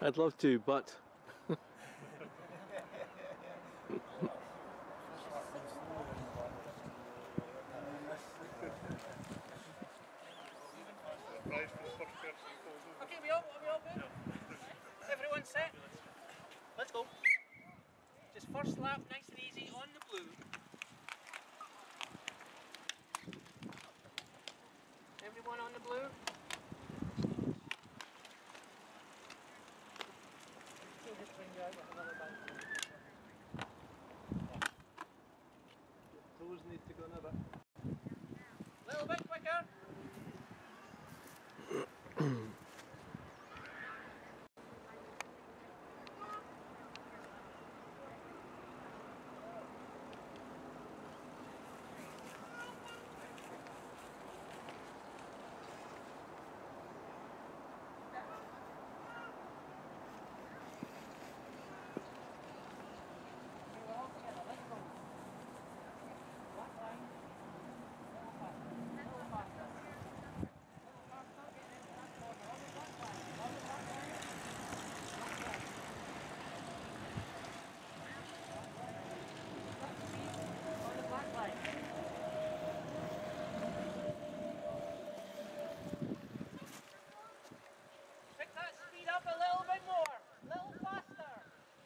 I'd love to, but Okay, we all good? Everyone set? Let's go. Just first lap, nice and easy on the blue. Everyone on the blue? We'll just bring you out with another bank. toes need to go in a bit. A little bit quicker. Pick that speed up a little bit more, a little faster.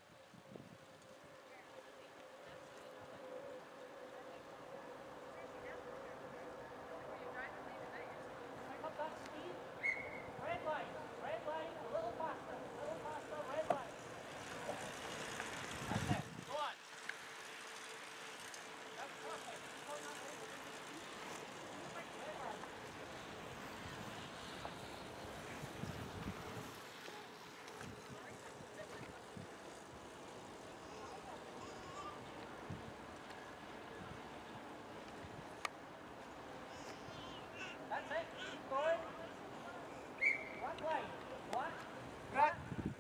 Pick up that speed. Red line, a little faster, red line. That's it, go on. That's perfect. Keep on that red line. That's it, keep going. Black line, black line.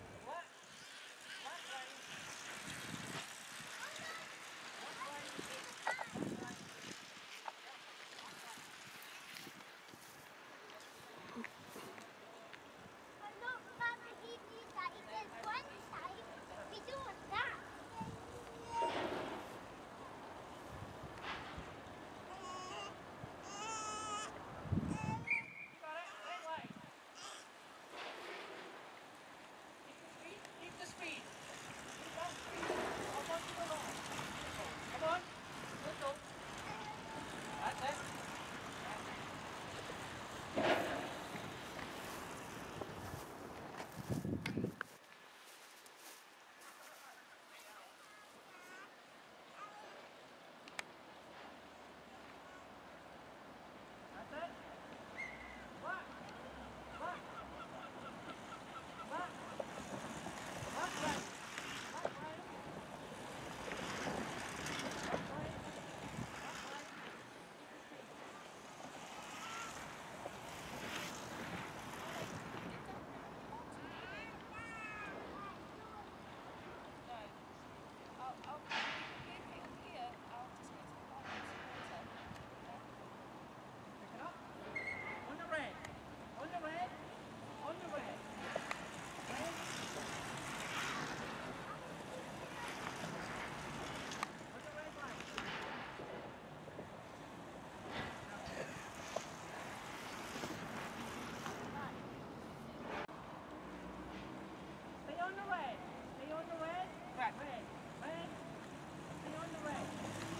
I'm not Papa, he needs that. He says one side, we do that. You got it, red line. Keep the speed. Keep that speed. Up onto the line. Come on, let's go. That's it. That's it. Black. Black. Black. Black line. Black line. Black line. Black line. I'll keep it here. I'll just go to the bottom. Pick it up. On the red. On the red. On the red. Red. On the red line. Stay on the red. Stay on the red. Red. Red. Red. Stay on the red.